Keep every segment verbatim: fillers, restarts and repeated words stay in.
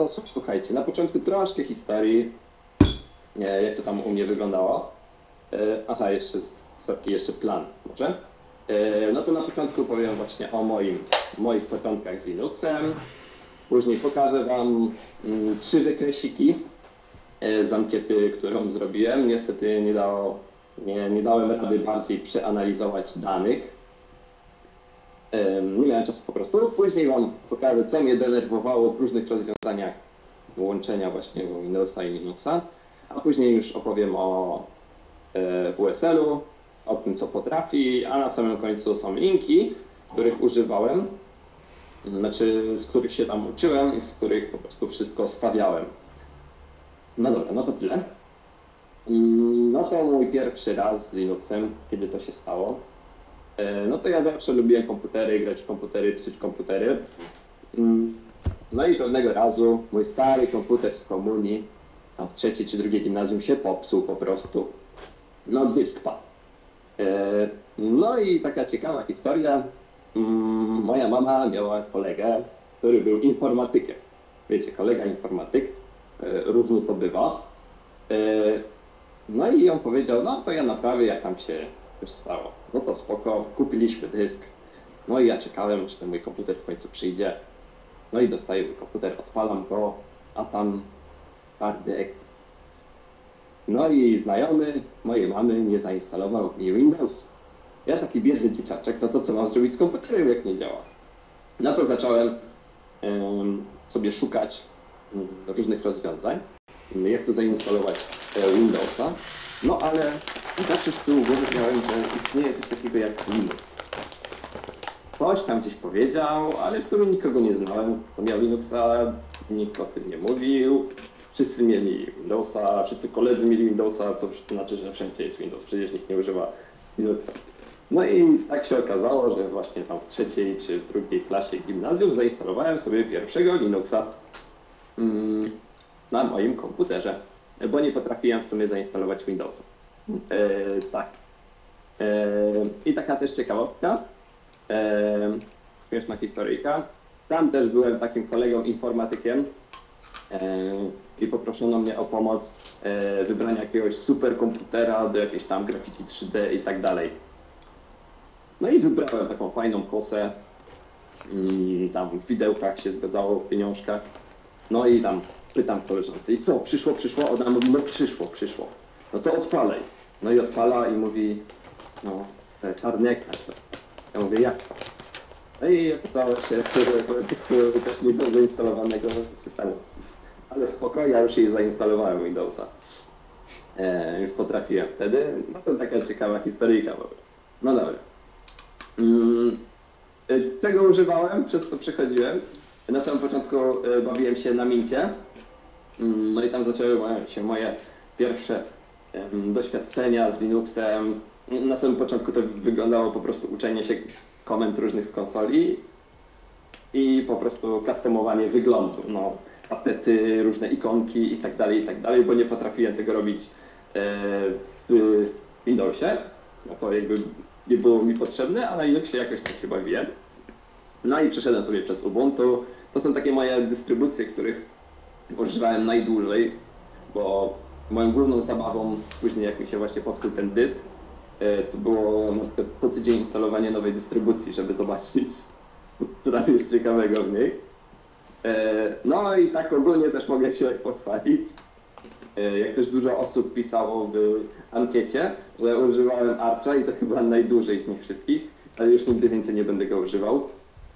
to słuchajcie, na początku troszkę historii, e, jak to tam u mnie wyglądało. E, aha, jeszcze, sorki, jeszcze plan może. E, no to na początku powiem właśnie o moim, moich początkach z Linuxem. Później pokażę wam mm, trzy wykresiki e, z ankiety, którą zrobiłem. Niestety nie, dało, nie, nie dałem rady bardziej przeanalizować danych. Nie miałem czasu po prostu. Później wam pokażę, co mnie denerwowało w różnych rozwiązaniach łączenia właśnie Windowsa i Linuxa, a później już opowiem o W S L-u, o tym, co potrafi, a na samym końcu są linki, których używałem, znaczy z których się tam uczyłem i z których po prostu wszystko stawiałem. No dobra, no to tyle. No to mój pierwszy raz z Linuxem, kiedy to się stało. No to ja zawsze lubiłem komputery, grać w komputery, psuć komputery. No i pewnego razu mój stary komputer z komunii, tam w trzeciej czy drugiej gimnazjum się popsuł po prostu. No dysk padł. No i taka ciekawa historia. Moja mama miała kolegę, który był informatykiem. Wiecie, kolega informatyk, różnie to bywa. No i on powiedział, no to ja naprawię, jak tam się już stało. No to spoko, kupiliśmy dysk. No i ja czekałem, aż ten mój komputer w końcu przyjdzie. No i dostaję mój komputer, odpalam go, a tam hardek. No i znajomy mojej mamy nie zainstalował mi Windows. Ja taki biedny dzieciaczek, no to co mam zrobić z komputerem, jak nie działa? No to zacząłem um, sobie szukać um, różnych rozwiązań, um, jak to zainstalować e, Windowsa. No ale zawsze z tyłu głowy miałem, że istnieje coś takiego jak Linux. Ktoś tam gdzieś powiedział, ale w sumie nikogo nie znałem, kto miał Linuxa, nikt o tym nie mówił. Wszyscy mieli Windowsa, wszyscy koledzy mieli Windowsa, to znaczy, że wszędzie jest Windows, przecież nikt nie używa Linuxa. No i tak się okazało, że właśnie tam w trzeciej czy w drugiej klasie gimnazjum zainstalowałem sobie pierwszego Linuxa mm, na moim komputerze, bo nie potrafiłem w sumie zainstalować Windowsa. E, tak. E, I taka też ciekawostka, e, śmieszna historyjka. Tam też byłem takim kolegą informatykiem e, i poproszono mnie o pomoc e, wybrania jakiegoś superkomputera do jakiejś tam grafiki trzy D i tak dalej. No i wybrałem taką fajną kosę, i tam w widełkach się zgadzało, w pieniążkach. No i tam pytam koleżance, i co, przyszło, przyszło? Ona mówi, no przyszło, przyszło. No to odpalaj. No i odpala i mówi, no, czarny ekran. Ja mówię, jak to? No i okazało się, że po prostu też nie było zainstalowanego systemu. Ale spoko, ja już jej zainstalowałem Windowsa. E, już potrafiłem wtedy. No to taka ciekawa historyjka po prostu. No dobra. Mm, czego używałem, przez co przechodziłem? Na samym początku bawiłem się na Mincie. No i tam zaczęły się moje pierwsze doświadczenia z Linuxem. Na samym początku to wyglądało po prostu uczenie się komend różnych w konsoli i po prostu customowanie wyglądu, no, tapety, różne ikonki i tak dalej, i tak dalej, bo nie potrafiłem tego robić w Windowsie, no to jakby nie było mi potrzebne, a na Linuxie jakoś tak się bawiłem. No i przeszedłem sobie przez Ubuntu. To są takie moje dystrybucje, których używałem najdłużej, bo moją główną zabawą później, jak mi się właśnie popsuł ten dysk, to było na przykład co tydzień instalowanie nowej dystrybucji, żeby zobaczyć, co tam jest ciekawego w niej. No i tak ogólnie też mogę się pochwalić. Jak też dużo osób pisało w ankiecie, że używałem Archa i to chyba najdłużej z nich wszystkich, ale już nigdy więcej nie będę go używał.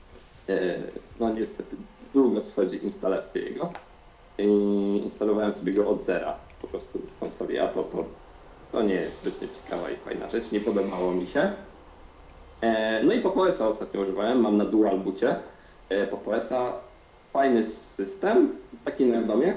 No niestety długo schodzi instalacja jego. I instalowałem sobie go od zera, po prostu z konsoli, a to, to, to nie jest zbytnio ciekawa i fajna rzecz, nie podobało mi się. No i Pop O S a ostatnio używałem, mam na dual boocie Pop O S a. Fajny system, taki na domie.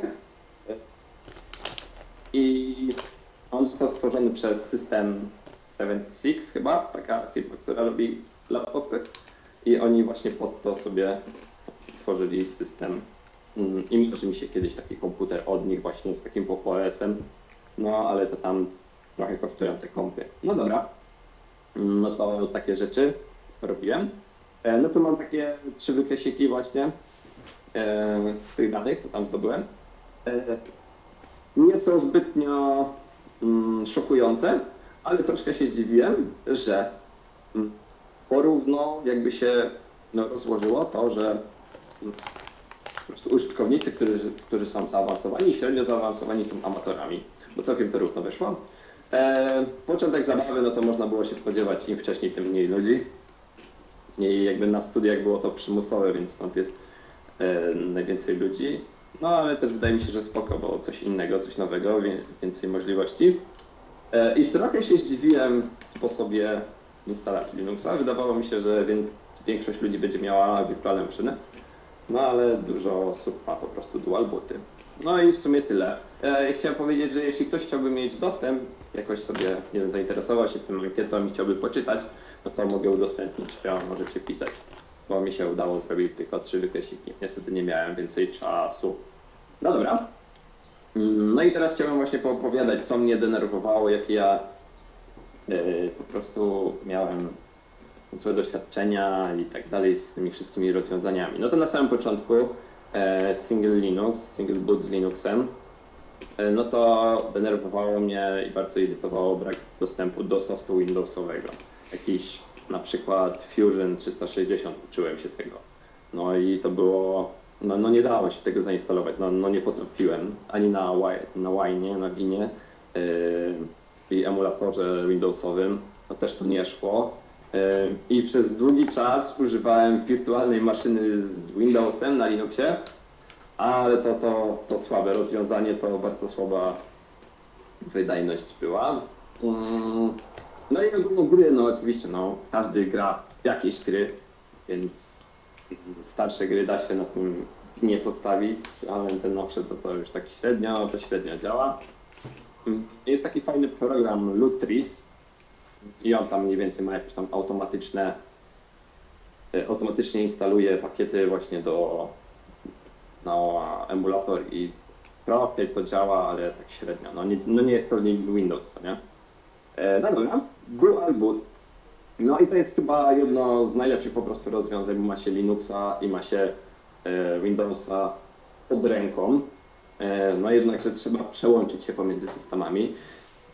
I on został stworzony przez System siedemdziesiąt sześć chyba, taka firma, która robi laptopy. I oni właśnie pod to sobie stworzyli system. I marzy mi się kiedyś taki komputer od nich właśnie z takim Pop O S em. No ale to tam trochę kosztują te kompy. No dobra. No to takie rzeczy robiłem. No tu mam takie trzy wykresiki właśnie. e, z tych danych, co tam zdobyłem, e, nie są zbytnio mm, szokujące, ale troszkę się zdziwiłem, że mm, porówno jakby się no, rozłożyło to, że mm, po prostu użytkownicy, którzy, którzy są zaawansowani i średnio zaawansowani są amatorami, bo całkiem to równo wyszło. E, początek zabawy, no to można było się spodziewać, im wcześniej, tym mniej ludzi. I jakby na studiach było to przymusowe, więc stąd jest e, najwięcej ludzi. No ale też wydaje mi się, że spoko, bo coś innego, coś nowego, wie- więcej możliwości. E, I trochę się zdziwiłem sposobie instalacji Linuxa. Wydawało mi się, że wię- większość ludzi będzie miała wirtualne maszyny. No ale dużo osób ma po prostu dual booty. No i w sumie tyle. E, chciałem powiedzieć, że jeśli ktoś chciałby mieć dostęp, jakoś sobie nie wiem, zainteresował się tym ankietą i chciałby poczytać, no to mogę udostępnić, śmiało możecie pisać. Bo mi się udało zrobić tylko trzy wykresiki. Niestety nie miałem więcej czasu. No dobra. Mm, No i teraz chciałem właśnie poopowiadać, co mnie denerwowało, jakie ja e, po prostu miałem złe doświadczenia i tak dalej z tymi wszystkimi rozwiązaniami. No to na samym początku e, single Linux, single boot z Linuxem, e, no to denerwowało mnie i bardzo irytowało brak dostępu do softu Windowsowego. Jakiś na przykład Fusion trzysta sześćdziesiąt, uczyłem się tego. No i to było, no, no nie dało się tego zainstalować, no, no nie potrafiłem ani na, Wi- na Winie, na Winie yy, i emulatorze Windowsowym, no też to nie szło. Yy, I przez długi czas używałem wirtualnej maszyny z Windowsem na Linuxie, ale to, to, to słabe rozwiązanie, to bardzo słaba wydajność była. Mm, No i ogólnie gry, no oczywiście, no każdy gra w jakieś gry, więc starsze gry da się na tym nie postawić, ale ten nowszy to, to już tak średnio, to średnio działa. Mm, Jest taki fajny program Lutris i on tam mniej więcej ma jakieś tam automatyczne, e, automatycznie instaluje pakiety właśnie do na emulator i trochę to działa, ale tak średnio. No nie, no nie jest to Windows, co nie? E, No dobra, Dual Boot. No i to jest chyba jedno z najlepszych po prostu rozwiązań, bo ma się Linuxa i ma się e, Windowsa pod ręką. E, No jednakże trzeba przełączyć się pomiędzy systemami. E,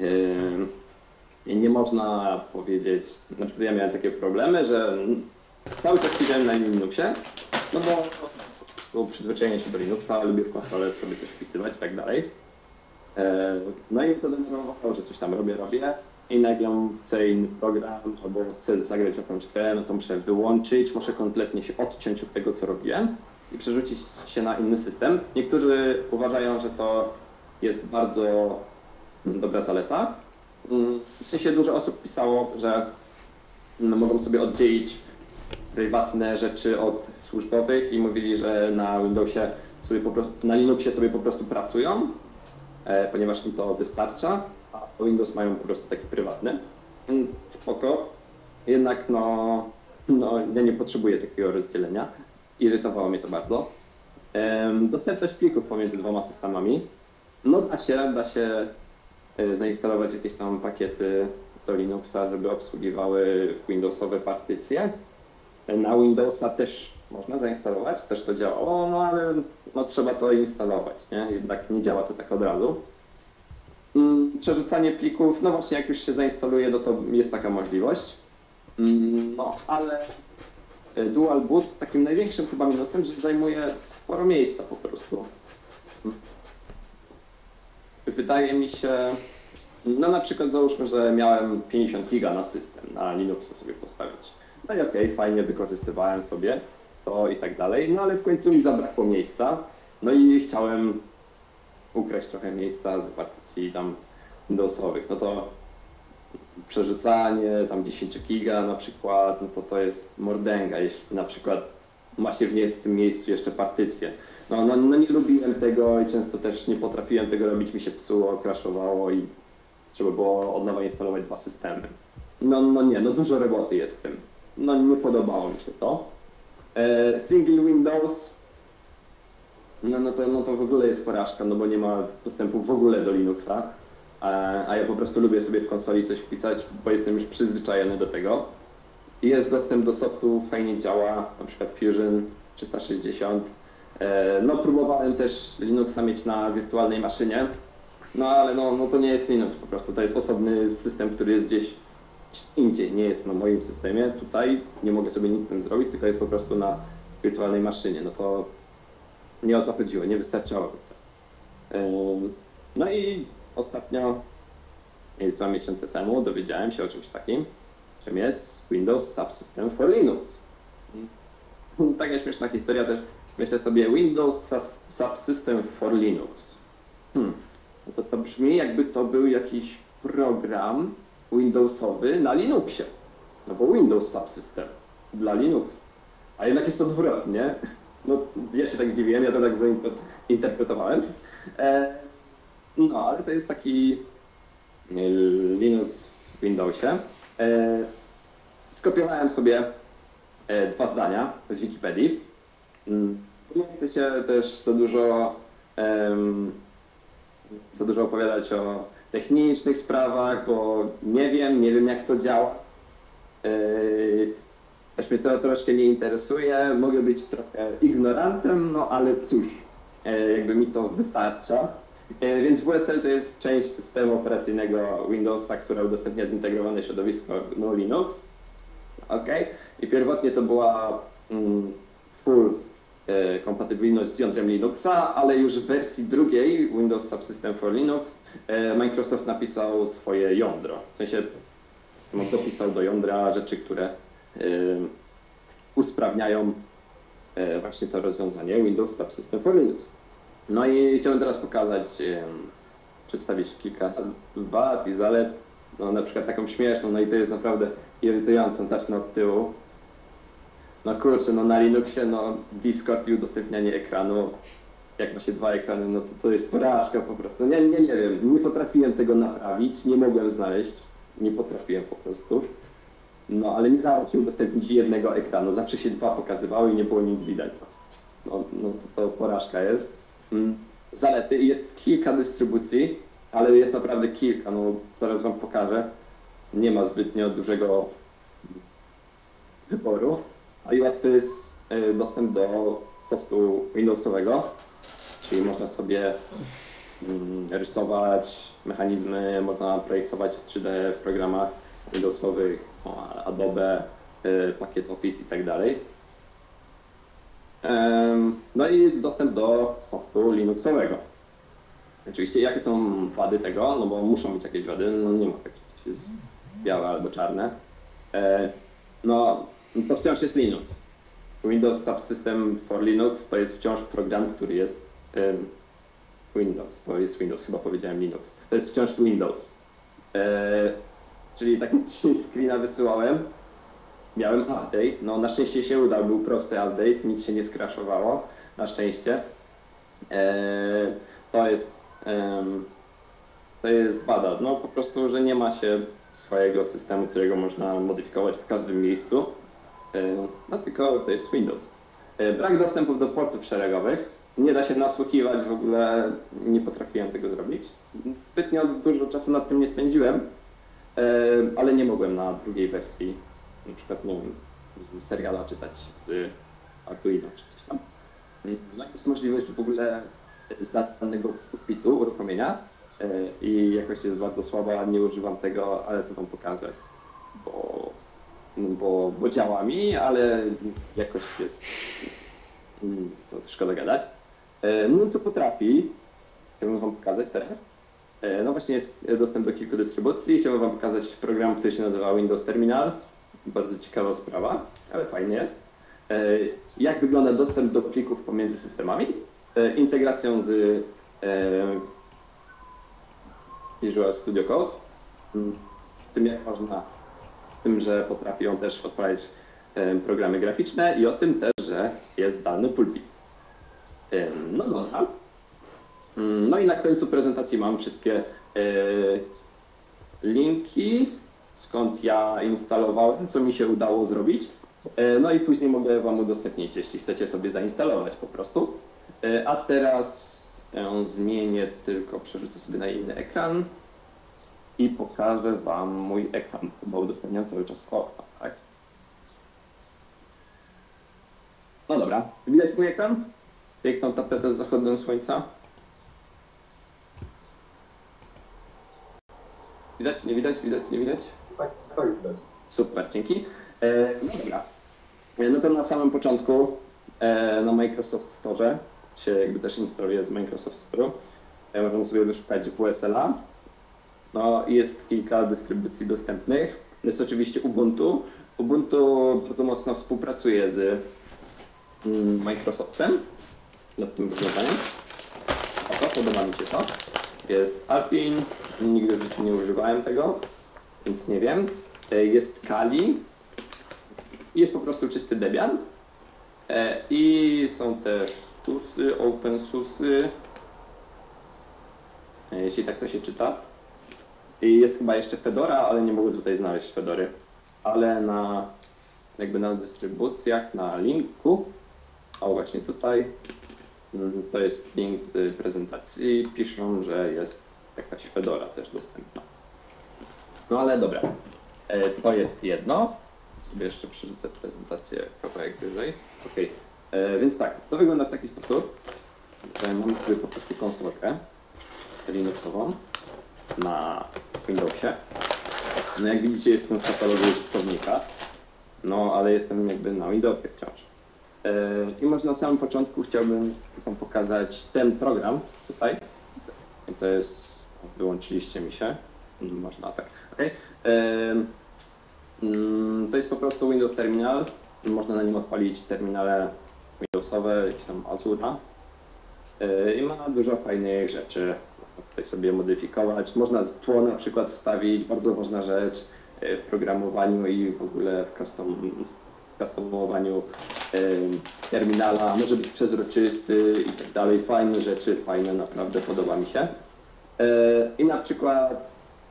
I nie można powiedzieć, na przykład ja miałem takie problemy, że cały czas siedziałem na Linuxie, no bo po prostu przyzwyczajenie się do Linuxa, lubię w konsolę sobie coś wpisywać i tak dalej. E, No i wtedy denerwowało, że coś tam robię, robię i nagle chcę inny program albo chcę zagrać jakąś grę, no to muszę wyłączyć, muszę kompletnie się odciąć od tego, co robiłem i przerzucić się na inny system. Niektórzy uważają, że to jest bardzo mm, dobra zaleta. Mm, W sensie dużo osób pisało, że mm, mogą sobie oddzielić prywatne rzeczy od służbowych i mówili, że na Windowsie sobie po prostu, na Linuxie sobie po prostu pracują, e, ponieważ im to wystarcza, a Windows mają po prostu taki prywatny. Mm, Spoko. Jednak no, no ja nie potrzebuję takiego rozdzielenia. Irytowało mnie to bardzo. Em, Dostępność plików pomiędzy dwoma systemami. No da się, da się e, zainstalować jakieś tam pakiety do Linuxa, żeby obsługiwały Windowsowe partycje. Na Windowsa też można zainstalować, też to działało, no ale no, trzeba to instalować, nie? Jednak nie działa to tak od razu. Mm, Przerzucanie plików, no właśnie jak już się zainstaluje, no to jest taka możliwość. Mm, No ale e, Dual Boot takim największym chyba minusem, że zajmuje sporo miejsca po prostu. Wydaje mi się, no na przykład załóżmy, że miałem pięćdziesiąt giga na system, na Linuxa sobie postawić. No i okej, fajnie wykorzystywałem sobie to i tak dalej, no ale w końcu mi zabrakło miejsca. No i chciałem ukraść trochę miejsca z partycji tam Windowsowych. No to przerzucanie tam dziesięć giga na przykład, no to to jest mordęga, jeśli na przykład ma się w, nie, w tym miejscu jeszcze partycję. No, no, no nie lubiłem tego i często też nie potrafiłem tego robić, mi się psuło, crashowało i trzeba było od nowa instalować dwa systemy. No, no nie, no dużo roboty jest z tym. No nie podobało mi się to. E, single Windows, no, no, to, no to w ogóle jest porażka, no bo nie ma dostępu w ogóle do Linuxa, a, a ja po prostu lubię sobie w konsoli coś wpisać, bo jestem już przyzwyczajony do tego. I jest dostęp do softu, fajnie działa, na przykład Fusion trzysta sześćdziesiąt. No próbowałem też Linuxa mieć na wirtualnej maszynie, no ale no, no to nie jest Linux po prostu, to jest osobny system, który jest gdzieś indziej, nie jest na moim systemie, tutaj nie mogę sobie nic z tym zrobić, tylko jest po prostu na wirtualnej maszynie, no to nie o to chodziło, nie wystarczało to. No i ostatnio, jest dwa miesiące temu, dowiedziałem się o czymś takim, czym jest Windows Subsystem for Linux. Taka śmieszna historia też. Myślę sobie Windows Subsystem for Linux. Hmm. No to, to brzmi, jakby to był jakiś program Windowsowy na Linuxie. No bo Windows Subsystem dla Linux. A jednak jest odwrotnie. No ja się tak zdziwiłem, ja to tak zainterpretowałem. E, no ale to jest taki Linux w Windowsie. E, skopiowałem sobie e, dwa zdania z Wikipedii. Nie chcę się też za dużo, um, za dużo opowiadać o technicznych sprawach, bo nie wiem, nie wiem jak to działa. E, też mnie to troszkę nie interesuje, mogę być trochę ignorantem, no ale cóż, e, jakby mi to wystarcza. E, więc W S L to jest część systemu operacyjnego Windowsa, która udostępnia zintegrowane środowisko no Linux. Okay. I pierwotnie to była mm, full e, kompatybilność z jądrem Linuxa, ale już w wersji drugiej Windows Subsystem for Linux e, Microsoft napisał swoje jądro. W sensie no, dopisał do jądra rzeczy, które e, usprawniają e, właśnie to rozwiązanie Windows Subsystem for Linux. No i chciałem teraz pokazać, przedstawić kilka wad i zalet, no na przykład taką śmieszną, no i to jest naprawdę irytujące, zacznę od tyłu. No kurczę, no na Linuxie, no Discord i udostępnianie ekranu, jak ma się dwa ekrany, no to to jest porażka po prostu. Nie, nie, nie wiem, nie potrafiłem tego naprawić, nie mogłem znaleźć, nie potrafiłem po prostu. No ale nie dało się udostępnić jednego ekranu, zawsze się dwa pokazywały i nie było nic widać. No, no to, to porażka jest. Zalety, jest kilka dystrybucji, ale jest naprawdę kilka, no zaraz wam pokażę. Nie ma zbytnio dużego wyboru, a i łatwy jest dostęp do softu Windowsowego, czyli można sobie rysować mechanizmy, można projektować w trzy D w programach Windowsowych, Adobe, pakiet Office i tak dalej. No i dostęp do softu Linuxowego. Oczywiście jakie są wady tego, no bo muszą być jakieś wady, no nie ma takich, coś jest białe albo czarne. No to wciąż jest Linux. Windows Subsystem for Linux to jest wciąż program, który jest Windows, to jest Windows, chyba powiedziałem Linux. To jest wciąż Windows. Czyli taki screena wysyłałem. Miałem update, no na szczęście się udał, był prosty update, nic się nie skraszowało, na szczęście. Eee, to jest, em, to jest wada, no po prostu, że nie ma się swojego systemu, którego można modyfikować w każdym miejscu, eee, no tylko to jest Windows. Eee, brak dostępu do portów szeregowych, nie da się nasłuchiwać, w ogóle nie potrafiłem tego zrobić. Zbytnio dużo czasu nad tym nie spędziłem, eee, ale nie mogłem na drugiej wersji na przykład, nie wiem, seriala czytać z Arduino czy coś tam. No jest możliwość w ogóle zdalnego pulpitu, uruchomienia i jakość jest bardzo słaba, nie używam tego, ale to wam pokażę, bo, bo, bo działa mi, ale jakość jest, to szkoda gadać. No co potrafi, chciałbym wam pokazać teraz. No właśnie jest dostęp do kilku dystrybucji, chciałbym wam pokazać program, który się nazywa Windows Terminal. Bardzo ciekawa sprawa, ale fajnie jest. Jak wygląda dostęp do plików pomiędzy systemami? Integracją z Visual Studio Code. Tym jak można, tym, że potrafi on też odpalać programy graficzne i o tym też, że jest zdalny pulpit. No dobra. No i na końcu prezentacji mam wszystkie linki, skąd ja instalowałem, co mi się udało zrobić. No i później mogę wam udostępnić, jeśli chcecie sobie zainstalować po prostu. A teraz zmienię tylko, przerzucę sobie na inny ekran i pokażę wam mój ekran, bo udostępniam cały czas o, tak. No dobra, widać mój ekran? piękną tapetę z zachodem słońca. Widać, nie widać, widać, nie widać? Tak, tak widać. Super, dzięki. E, no dobra. E, No to na samym początku e, na Microsoft Store się jakby też instaluje z Microsoft Store. E, możemy sobie wyszukać W S L-a. No i jest kilka dystrybucji dostępnych. Jest oczywiście Ubuntu. Ubuntu bardzo mocno współpracuje z mm, Microsoftem nad tym rozwiązaniem. A to podoba mi się to. Jest Alpine, nigdy w życiu nie używałem tego, więc nie wiem. E, Jest Kali, jest po prostu czysty Debian. E, I są też SUSy, OpenSUSy, e, jeśli tak to się czyta. I jest chyba jeszcze Fedora, ale nie mogę tutaj znaleźć Fedory. Ale na jakby na dystrybucjach, na linku, o właśnie tutaj, mm, to jest link z prezentacji, piszą, że jest jakaś Fedora też dostępna. No ale dobra, e, to jest jedno. Sobie jeszcze przerzucę prezentację kawałek wyżej. Okej, e, więc tak, to wygląda w taki sposób, że mamy sobie po prostu konsolkę Linuxową na Windowsie. No jak widzicie, jestem w katalogu użytkownika, no ale jestem jakby na Windowsie wciąż. E, I może na samym początku chciałbym Wam pokazać ten program tutaj. I to jest, wyłączyliście mi się, można tak, okej. E, mm, To jest po prostu Windows Terminal, można na nim odpalić terminale Windowsowe, jakieś tam Azura. E, I ma dużo fajnych rzeczy. Można tutaj sobie modyfikować. Można tło na przykład wstawić, bardzo ważna rzecz e, w programowaniu i w ogóle w custom, w customowaniu e, terminala. Może być przezroczysty i tak dalej. Fajne rzeczy, fajne, naprawdę podoba mi się. E, I na przykład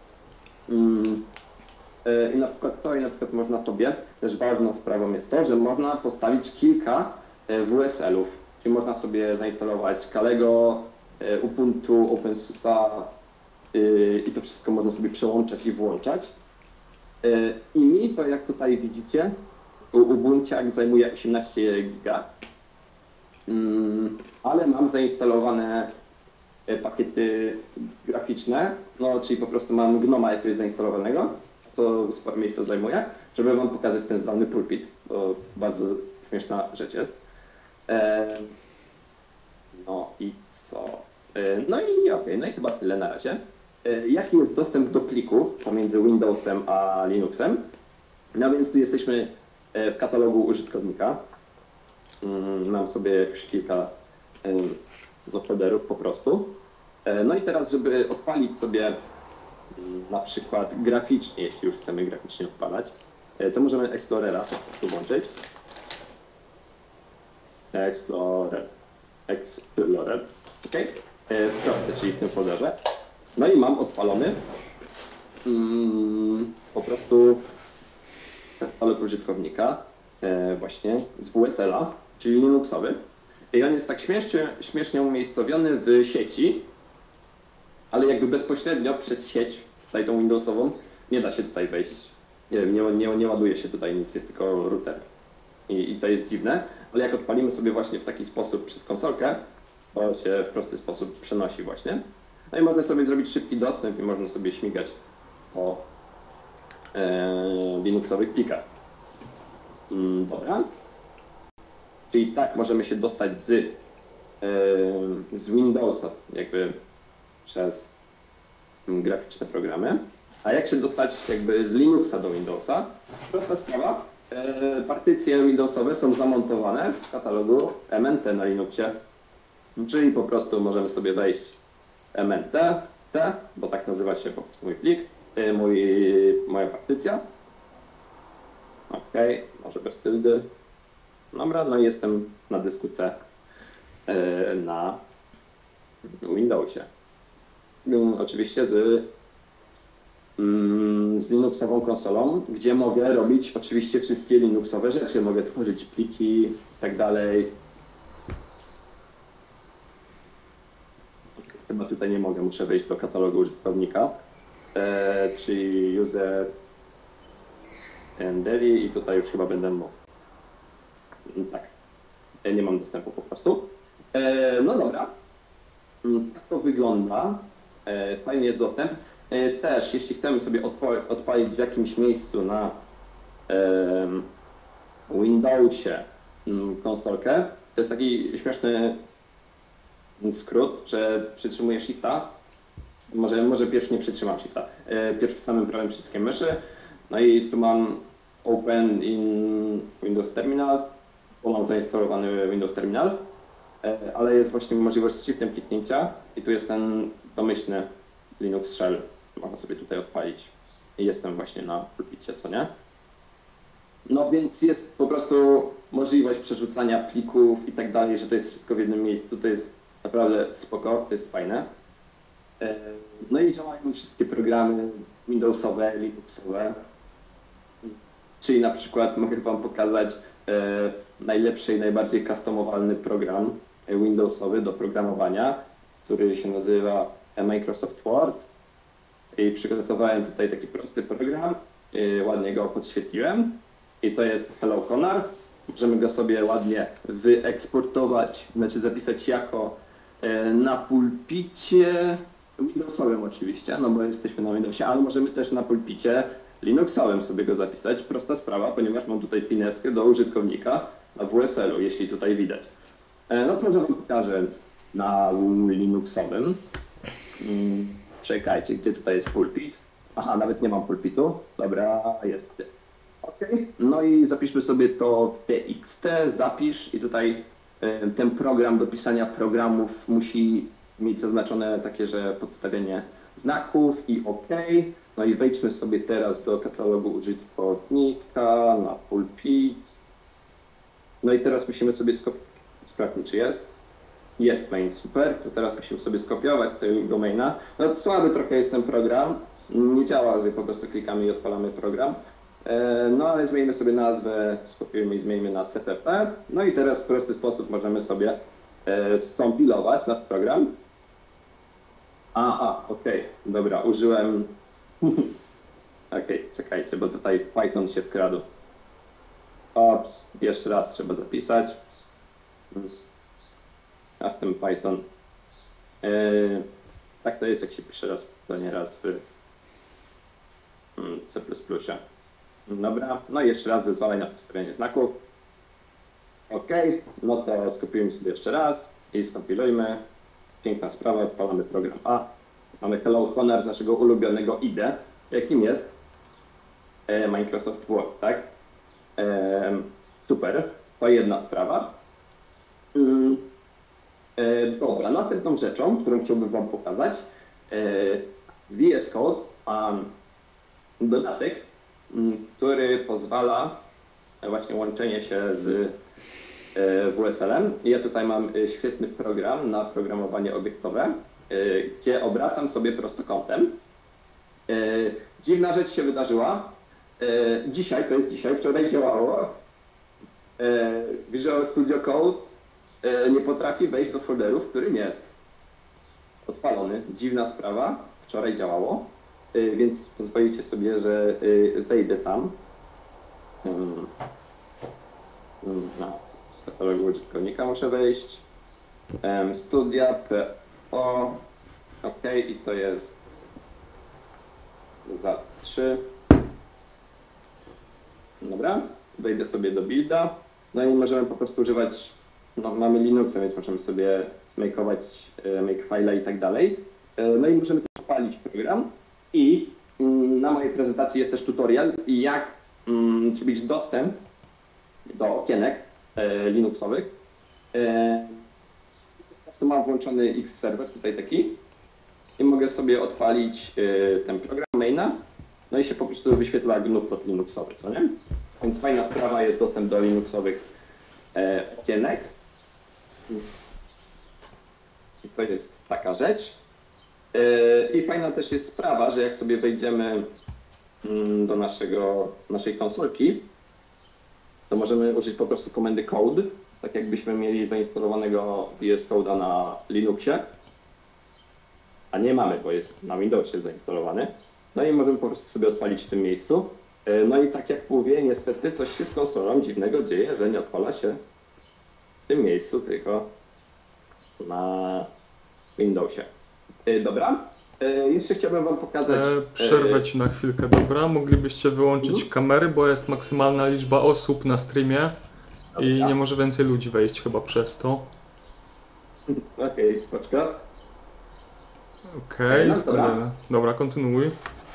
mm, e, i na przykład co? I na przykład można sobie, też ważną sprawą jest to, że można postawić kilka e, W S L-ów. Czyli można sobie zainstalować Kalego, e, Ubuntu, OpenSUSe'a e, i to wszystko można sobie przełączać i włączać. E, I mi to, jak tutaj widzicie, u Ubunciak zajmuje osiemnaście giga, mm, ale mam zainstalowane e, pakiety graficzne, no czyli po prostu mam Gnoma jakiegoś zainstalowanego, to sporo miejsca zajmuje, żeby Wam pokazać ten zdalny pulpit, bo to bardzo śmieszna rzecz jest. E, No i co? E, No i okej, okay, no i chyba tyle na razie. E, Jaki jest dostęp do plików pomiędzy Windowsem a Linuxem? No więc tu jesteśmy e, w katalogu użytkownika. Mm, Mam sobie już kilka e, no, folderów po prostu. E, No i teraz, żeby odpalić sobie mm, na przykład graficznie, jeśli już chcemy graficznie odpalać, e, to możemy Explorera po prostu włączyć. Explorer, Explorer, ok, prawda, czyli w tym folderze. No i mam odpalony mm, po prostu katalog użytkownika e, właśnie z W S L-a, czyli Linuxowy. I on jest tak śmiesznie, śmiesznie umiejscowiony w sieci, ale jakby bezpośrednio przez sieć, tutaj tą Windowsową, nie da się tutaj wejść. Nie wiem, nie, nie, nie ładuje się tutaj nic, jest tylko router. I, I to jest dziwne, ale jak odpalimy sobie właśnie w taki sposób przez konsolkę, to się w prosty sposób przenosi właśnie. No i można sobie zrobić szybki dostęp i można sobie śmigać po e, Linuxowych plikach. Mm, dobra. Czyli tak możemy się dostać z, e, z Windowsa jakby przez mm, graficzne programy. A jak się dostać jakby z Linuxa do Windowsa? Prosta sprawa. E, partycje Windowsowe są zamontowane w katalogu M N T na Linuxie. Czyli po prostu możemy sobie wejść M N T C, bo tak nazywa się po prostu mój plik, e, mój, moja partycja. Ok, może bez tyldy. Dobra, no i jestem na dysku C e, na Windowsie. No, oczywiście z z Linuxową konsolą, gdzie mogę robić oczywiście wszystkie Linuxowe rzeczy. Mogę tworzyć pliki i tak dalej. Chyba tutaj nie mogę, muszę wejść do katalogu użytkownika, e, czyli user and Devi i tutaj już chyba będę mógł. Tak, nie mam dostępu po prostu. E, no dobra, Mm, tak to wygląda. E, fajnie jest dostęp. E, też, jeśli chcemy sobie odpa- odpalić w jakimś miejscu na em, Windowsie mm, konsolkę, to jest taki śmieszny skrót, że przytrzymuję Shifta. Może, może pierw nie przytrzymam Shifta. E, pierw samym prawym przyciskiem myszy. No i tu mam Open in Windows Terminal, bo mam zainstalowany Windows Terminal, e, ale jest właśnie możliwość z Shiftem kliknięcia i tu jest ten domyślny Linux Shell. Można sobie tutaj odpalić. I jestem właśnie na pulpicie, co nie? No więc jest po prostu możliwość przerzucania plików i tak dalej, że to jest wszystko w jednym miejscu. To jest naprawdę spoko, to jest fajne. E, No i działają wszystkie programy Windowsowe, Linuxowe. Czyli na przykład mogę Wam pokazać e, najlepszy i najbardziej customowalny program Windowsowy do programowania, który się nazywa Microsoft Word. I przygotowałem tutaj taki prosty program, e, ładnie go podświetliłem. I to jest Hello Connor. Możemy go sobie ładnie wyeksportować, znaczy zapisać jako e, na pulpicie Windowsowym oczywiście, no bo jesteśmy na Windowsie, ale możemy też na pulpicie Linuxowym sobie go zapisać. Prosta sprawa, ponieważ mam tutaj pineskę do użytkownika na W S L-u, jeśli tutaj widać. E, No to może Wam pokażę na Linuxowym. Mm, Czekajcie, gdzie tutaj jest pulpit? Aha, nawet nie mam pulpitu. Dobra, jest. OK. No i zapiszmy sobie to w T X T, zapisz i tutaj e, ten program do pisania programów musi mieć zaznaczone takie, że podstawienie znaków i OK. No i wejdźmy sobie teraz do katalogu użytkownika na pulpit. No i teraz musimy sobie skopiować. Sprawdźmy, czy jest. Jest main, super. To teraz musimy sobie skopiować tego maina. No słaby trochę jest ten program. Nie działa, że po prostu klikamy i odpalamy program. No ale zmieńmy sobie nazwę, skopiujemy i zmieńmy na C P P. No i teraz w prosty sposób możemy sobie skompilować nasz program. A, a, okej, okay. Dobra, użyłem... Okej, okay, czekajcie, bo tutaj Python się wkradł. Ops, jeszcze raz trzeba zapisać. A ten Python. Yy, tak to jest, jak się pisze raz, to nie raz w C plus plus. Dobra, no i jeszcze raz zezwalaj na podstawienie znaków. OK, no to skopiujemy sobie jeszcze raz i skompilujmy. Piękna sprawa, odpalamy program A. Mamy Hello Connor z naszego ulubionego I D E, jakim jest e, Microsoft Word, tak? E, super, to jedna sprawa. Mm, e, dobra, następną rzeczą, którą chciałbym Wam pokazać, e, V S Code ma dodatek, który pozwala właśnie łączenie się z W S L-em. Ja tutaj mam świetny program na programowanie obiektowe, gdzie obracam sobie prostokątem. Dziwna rzecz się wydarzyła. Dzisiaj, to jest dzisiaj, wczoraj działało. Visual Studio Code nie potrafi wejść do folderu, w którym jest odpalony. Dziwna sprawa, wczoraj działało. Więc pozwolicie sobie, że wejdę tam. No, z katalogu użytkownika muszę wejść. Studia, P O. OK, i to jest za trzy. Dobra, wejdę sobie do builda. No i możemy po prostu używać, no mamy Linuxa, więc możemy sobie zmakeować makefile i tak dalej. No i możemy też odpalić program. I na mojej prezentacji jest też tutorial, jak mm, zrobić dostęp do okienek e, Linuxowych. E, po prostu mam włączony X-Server, tutaj taki, i mogę sobie odpalić e, ten program maina, no i się po prostu wyświetla gnuplot Linuxowy, co nie? Więc fajna sprawa, jest dostęp do Linuxowych e, okienek. I to jest taka rzecz. I fajna też jest sprawa, że jak sobie wejdziemy do naszego, naszej konsolki, to możemy użyć po prostu komendy code, tak jakbyśmy mieli zainstalowanego V S Code'a na Linuxie, a nie mamy, bo jest na Windowsie zainstalowany. No i możemy po prostu sobie odpalić w tym miejscu. No i tak jak mówię, niestety coś się z konsolą dziwnego dzieje, że nie odpala się w tym miejscu, tylko na Windowsie. E, dobra. E, jeszcze chciałbym wam pokazać... E, przerwę ci na chwilkę, dobra? Moglibyście wyłączyć Mhm. kamery, bo jest maksymalna liczba osób na streamie i Dobra. nie może więcej ludzi wejść chyba przez to. Okej, okay, spoczko. Okej, No, okay, dobra. dobra, kontynuuj.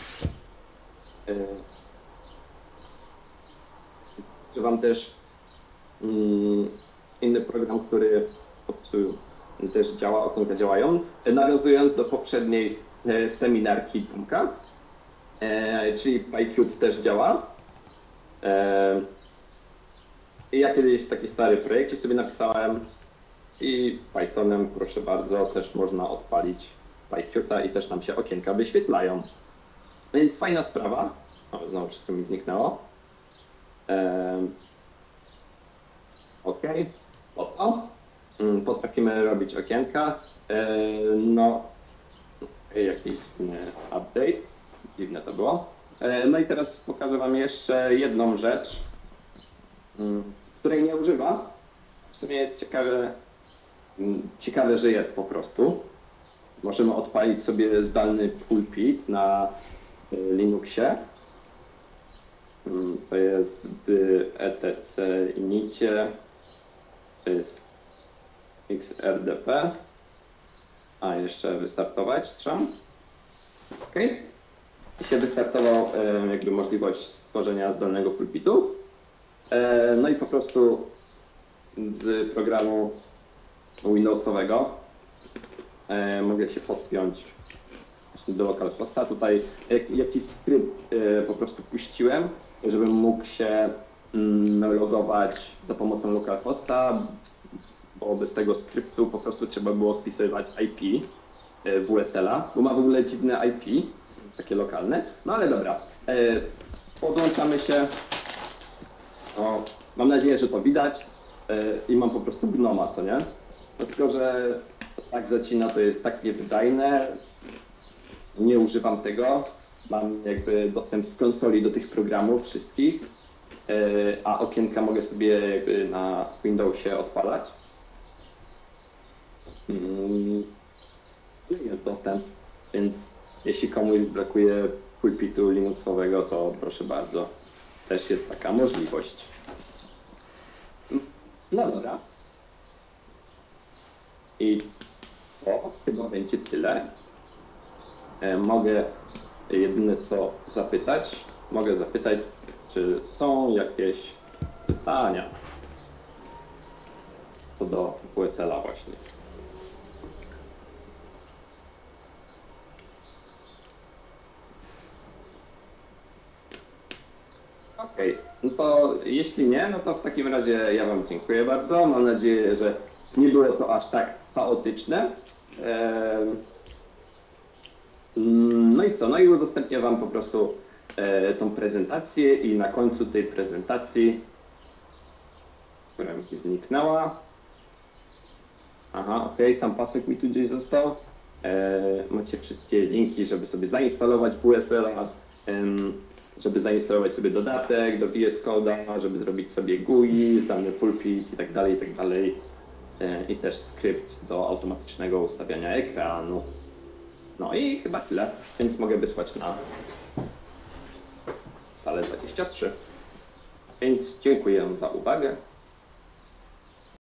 Używam też mm, inny program, który po prostu też działa, okienka działają. Nawiązując do poprzedniej e, seminarki Tomka, e, czyli PyQt też działa. E, I ja kiedyś taki stary projekt sobie napisałem i Pythonem, proszę bardzo, też można odpalić PyQta i też nam się okienka wyświetlają. Więc fajna sprawa. O, znowu wszystko mi zniknęło. Um, ok, po to um, potrafimy robić okienka. Um, no, jakiś nie, update. Dziwne to było. Um, no i teraz pokażę wam jeszcze jedną rzecz, um, której nie używam. W sumie ciekawe, um, ciekawe, że jest po prostu. Możemy odpalić sobie zdalny pulpit na y, Linuxie. To jest w etc inicie, to jest xrdp, a jeszcze wystartować trzeba. OK. I się wystartował jakby możliwość stworzenia zdalnego pulpitu. No i po prostu z programu Windowsowego mogę się podpiąć do localhosta. Tutaj jakiś skrypt po prostu puściłem, żebym mógł się logować za pomocą localhosta, bo bez tego skryptu po prostu trzeba było wpisywać I P W S L-a, bo ma w ogóle dziwne I P, takie lokalne. No ale dobra, podłączamy się. O, mam nadzieję, że to widać i mam po prostu gnoma, co nie? No, tylko że tak zacina to jest tak niewydajne. Nie używam tego, mam jakby dostęp z konsoli do tych programów wszystkich, a okienka mogę sobie jakby na Windowsie odpalać. Jest dostęp, więc jeśli komuś brakuje pulpitu linuxowego, to proszę bardzo, też jest taka możliwość. No dobra. I to chyba będzie tyle. Mogę jedyne co zapytać, mogę zapytać, czy są jakieś pytania co do W S L-a właśnie. Okej, okay. No to jeśli nie, no to w takim razie ja wam dziękuję bardzo. Mam nadzieję, że nie było to aż tak chaotyczne. Ehm... No i co? No i udostępnię wam po prostu e, tą prezentację i na końcu tej prezentacji, która mi zniknęła. Aha, okej, okay, sam pasek mi tu gdzieś został. E, macie wszystkie linki, żeby sobie zainstalować W S L-a, e, żeby zainstalować sobie dodatek do V S Code'a, żeby zrobić sobie G U I, zdalny pulpit i tak dalej, i tak dalej. E, I też skrypt do automatycznego ustawiania ekranu. No i chyba tyle, więc mogę wysłać na salę dwadzieścia trzy. Więc dziękuję za uwagę.